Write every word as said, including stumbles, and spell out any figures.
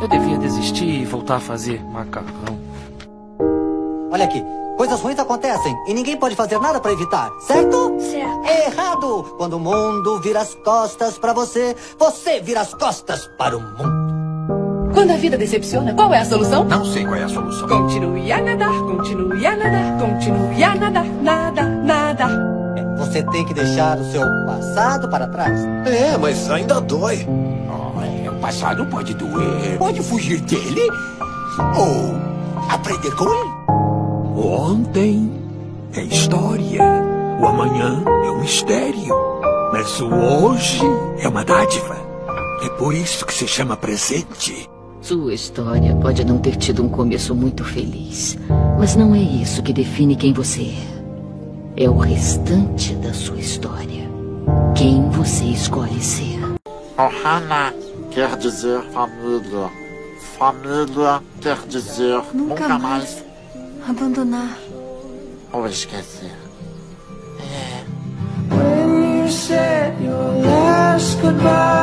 Eu devia desistir e voltar a fazer macarrão. Olha aqui, coisas ruins acontecem e ninguém pode fazer nada pra evitar, certo? Certo. Errado! Quando o mundo vira as costas pra você, você vira as costas para o mundo. Quando a vida decepciona, qual é a solução? Não sei qual é a solução. Continue a nadar, continue a nadar, continue a nadar, nada, nada. Você tem que deixar o seu passado para trás. É, mas ainda dói. Olha, o passado pode doer. Pode fugir dele ou aprender com ele. O ontem é história. O amanhã é um mistério. Mas o hoje é uma dádiva. É por isso que se chama presente. Sua história pode não ter tido um começo muito feliz, mas não é isso que define quem você é. É o restante da sua história. Quem você escolhe ser. Ohana quer dizer família. Família quer dizer Nunca, nunca mais. mais Abandonar. ou esquecer. É. When you said your last goodbye.